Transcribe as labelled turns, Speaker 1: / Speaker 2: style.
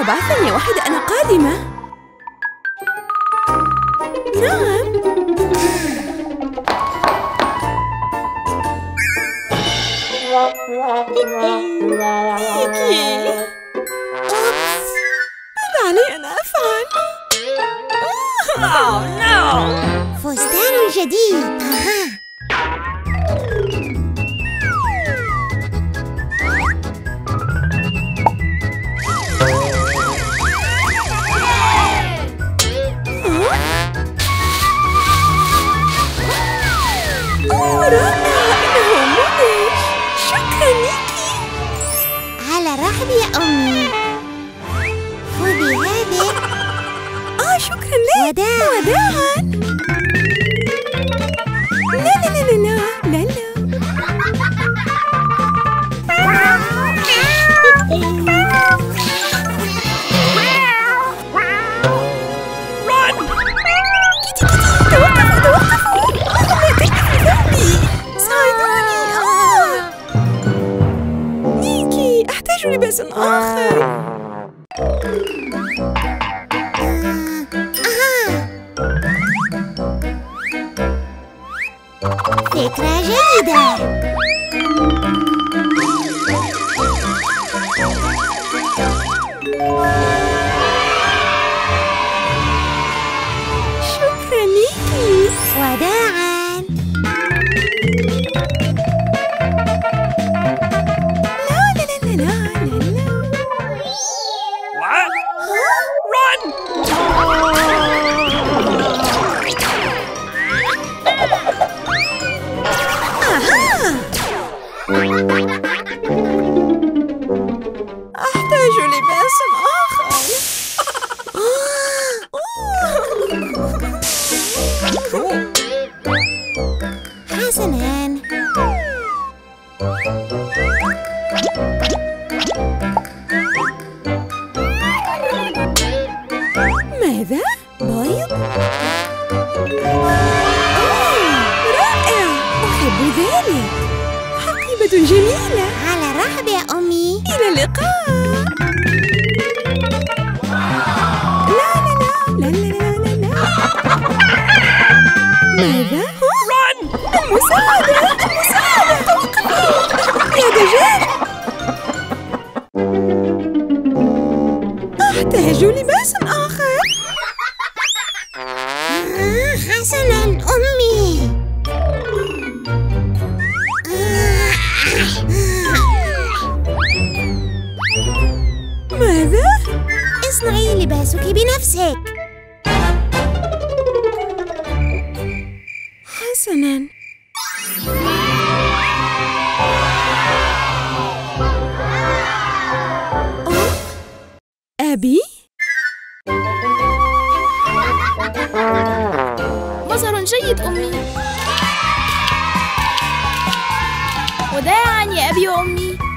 Speaker 1: بعد ثانية واحدة أنا قادمة. نعم. ميكي، ماذا علي أن أفعل؟
Speaker 2: فستان جديد.
Speaker 1: رائع، إنه مدهش. شكرا ميكي.
Speaker 2: على رحب يا أمي. خذي هذه.
Speaker 1: شكرا لك. وداعا. لا لا لا لا لا لا. لباس آخر.
Speaker 2: فكرة جيدة.
Speaker 1: شكرا ميكي.
Speaker 2: وداعا.
Speaker 1: أحتاج لباس آخر.
Speaker 2: حسناً.
Speaker 1: ماذا؟ بيض؟ رائع، أحب ذلك. حقيبة جميلة.
Speaker 2: على رحب يا أمي.
Speaker 1: إلى اللقاء. لا لا لا لا لا لا. ماذا؟ المساعدة! المساعدة! توقفوا! يا دجاج! أحتاج لباس آخر.
Speaker 2: حسناً أمي.
Speaker 1: ماذا؟
Speaker 2: اصنعي لباسك بنفسك.
Speaker 1: حسناً. أبي؟
Speaker 3: مظهر جيد أمي. وداعاً يا أبي وأمي.